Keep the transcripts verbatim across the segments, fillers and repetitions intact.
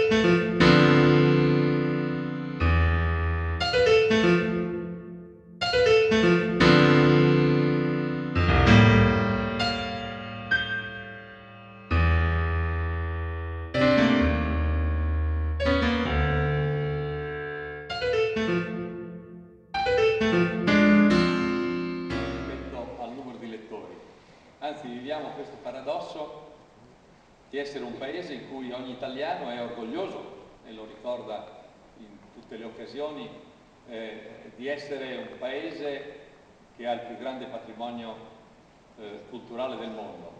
Questo paradosso di essere un paese in cui ogni italiano è orgoglioso, e lo ricorda in tutte le occasioni, eh, di essere un paese che ha il più grande patrimonio eh, culturale del mondo,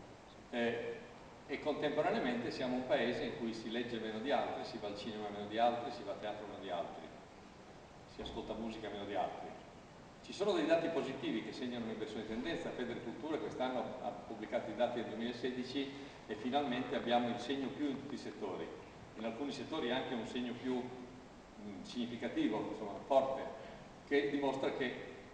eh, e contemporaneamente siamo un paese in cui si legge meno di altri, si va al cinema meno di altri, si va a teatro meno di altri, si ascolta musica meno di altri. Ci sono dei dati positivi che segnano un'inversione di tendenza. Federcultura quest'anno ha pubblicato i dati del duemilasedici e finalmente abbiamo il segno più in tutti i settori. In alcuni settori anche un segno più mh, significativo, insomma, forte, che dimostra che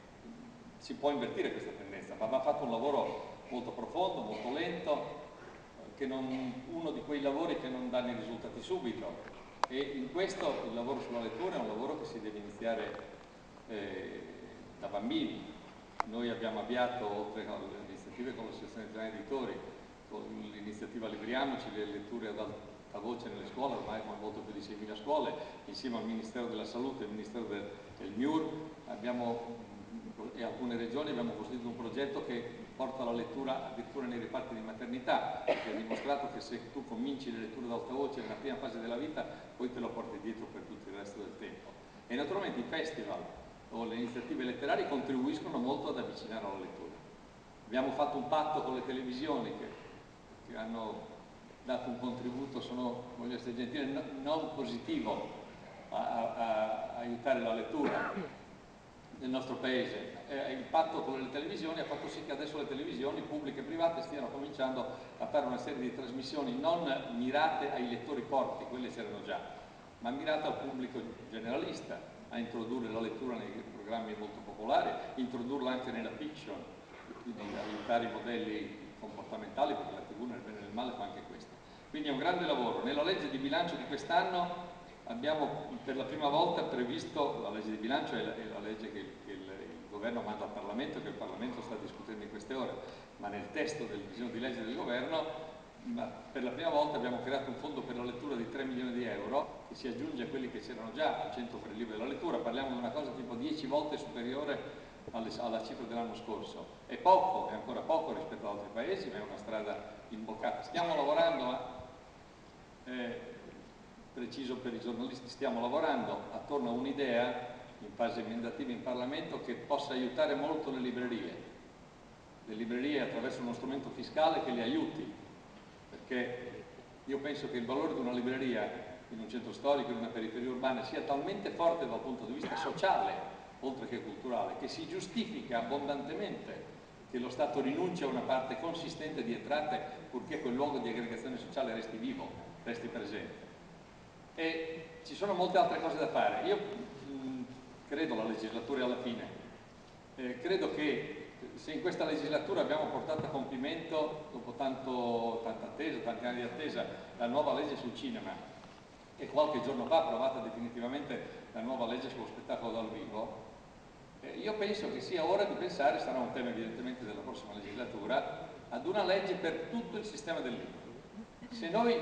si può invertire questa tendenza, ma va fatto un lavoro molto profondo, molto lento, che non, uno di quei lavori che non danno i risultati subito. E in questo il lavoro sulla lettura è un lavoro che si deve iniziare eh, da bambini. Noi abbiamo avviato, oltre alle iniziative con l'Associazione Italiana Editori, con l'iniziativa Libriamoci, le letture ad alta voce nelle scuole, ormai con molto più di seimila scuole, insieme al Ministero della Salute e al Ministero del, del M I U R abbiamo, e alcune regioni abbiamo costruito un progetto che porta la lettura addirittura nei reparti di maternità, che ha dimostrato che se tu cominci le letture ad alta voce nella prima fase della vita, poi te lo porti dietro per tutto il resto del tempo. E naturalmente i festival o le iniziative letterarie contribuiscono molto ad avvicinare alla lettura. Abbiamo fatto un patto con le televisioni che, che hanno dato un contributo, sono, voglio essere gentile, no, non positivo a, a, a aiutare la lettura nel nostro paese. Eh, il patto con le televisioni ha fatto sì che adesso le televisioni pubbliche e private stiano cominciando a fare una serie di trasmissioni non mirate ai lettori forti, quelle c'erano già, ma mirate al pubblico generalista, a introdurre la lettura nei programmi molto popolari, introdurla anche nella fiction, quindi aiutare i modelli comportamentali, perché la tivù nel bene e nel male fa anche questo. Quindi è un grande lavoro. Nella legge di bilancio di quest'anno abbiamo per la prima volta previsto, la legge di bilancio è la, è la legge che, che il, il governo manda al Parlamento, che il Parlamento sta discutendo in queste ore, ma nel testo del disegno di legge del governo ma per la prima volta abbiamo creato un fondo per la lettura di tre milioni di euro che si aggiunge a quelli che c'erano già al centro per il libro della lettura. Parliamo di una cosa tipo dieci volte superiore alle, alla cifra dell'anno scorso. È poco, è ancora poco rispetto ad altri paesi, ma è una strada imboccata. Stiamo lavorando, ma eh, preciso per i giornalisti, stiamo lavorando attorno a un'idea in fase emendativa in Parlamento che possa aiutare molto le librerie. Le librerie attraverso uno strumento fiscale che le aiuti. Perché io penso che il valore di una libreria in un centro storico, in una periferia urbana, sia talmente forte dal punto di vista sociale, oltre che culturale, che si giustifica abbondantemente che lo Stato rinunci a una parte consistente di entrate purché quel luogo di aggregazione sociale resti vivo, resti presente. E ci sono molte altre cose da fare. Io mh, credo, la legislatura è alla fine, eh, credo che se in questa legislatura abbiamo portato a compimento, dopo tanto, tanta attesa, tanti anni di attesa, la nuova legge sul cinema e qualche giorno fa approvata definitivamente la nuova legge sullo spettacolo dal vivo, eh, io penso che sia ora di pensare, sarà un tema evidentemente della prossima legislatura, ad una legge per tutto il sistema del libro. Se noi,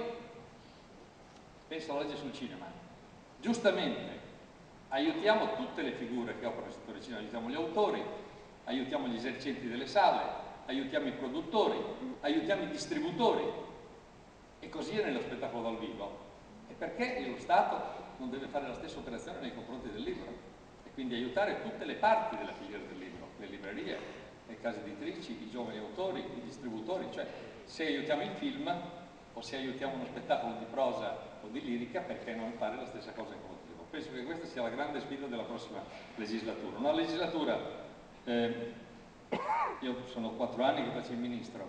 penso alla legge sul cinema, giustamente aiutiamo tutte le figure che operano nel settore cinema, aiutiamo gli autori, aiutiamo gli esercenti delle sale, aiutiamo i produttori, aiutiamo i distributori, e così è nello spettacolo dal vivo. E perché lo Stato non deve fare la stessa operazione nei confronti del libro? E quindi aiutare tutte le parti della filiera del libro, le librerie, le case editrici, i giovani autori, i distributori, cioè se aiutiamo il film o se aiutiamo uno spettacolo di prosa o di lirica, perché non fare la stessa cosa in confronti del libro? Penso che questa sia la grande sfida della prossima legislatura. Una legislatura Eh, io sono quattro anni che faccio il ministro,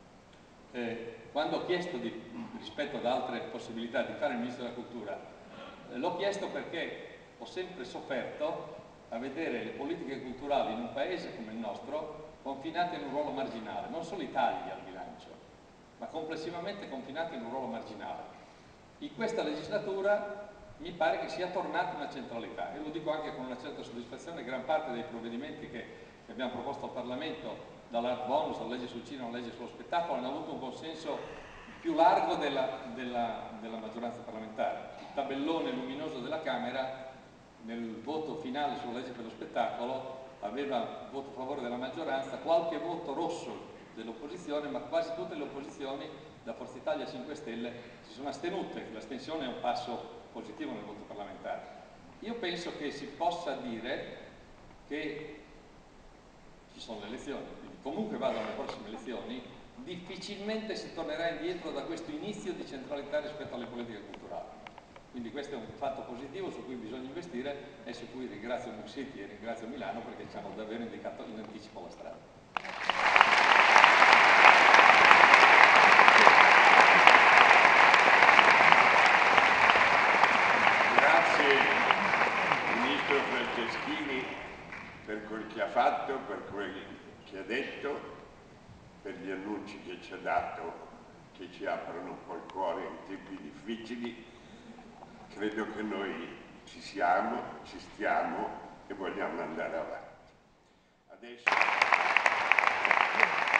eh, quando ho chiesto di, rispetto ad altre possibilità di fare il ministro della cultura, eh, l'ho chiesto perché ho sempre sofferto a vedere le politiche culturali in un paese come il nostro confinate in un ruolo marginale, non solo i tagli al bilancio, ma complessivamente confinate in un ruolo marginale. In questa legislatura mi pare che sia tornata una centralità, e lo dico anche con una certa soddisfazione. Gran parte dei provvedimenti che, che abbiamo proposto al Parlamento, dall'art bonus alla legge sul cinema alla legge sullo spettacolo, hanno avuto un consenso più largo della, della, della maggioranza parlamentare. Il tabellone luminoso della Camera nel voto finale sulla legge per lo spettacolo aveva voto a favore della maggioranza, qualche voto rosso dell'opposizione, ma quasi tutte le opposizioni, da Forza Italia a cinque Stelle, si sono astenute. L'astensione è un passo positivo nel voto parlamentare. Io penso che si possa dire che ci sono le elezioni, quindi comunque vado alle prossime elezioni, difficilmente si tornerà indietro da questo inizio di centralità rispetto alle politiche culturali. Quindi questo è un fatto positivo su cui bisogna investire e su cui ringrazio Muxiti e ringrazio Milano, perché ci hanno davvero indicato in anticipo la strada. Ministro Franceschini per quel che ha fatto, per quel che ha detto, per gli annunci che ci ha dato, che ci aprono un po' il cuore in tempi difficili. Credo che noi ci siamo, ci stiamo e vogliamo andare avanti. Adesso...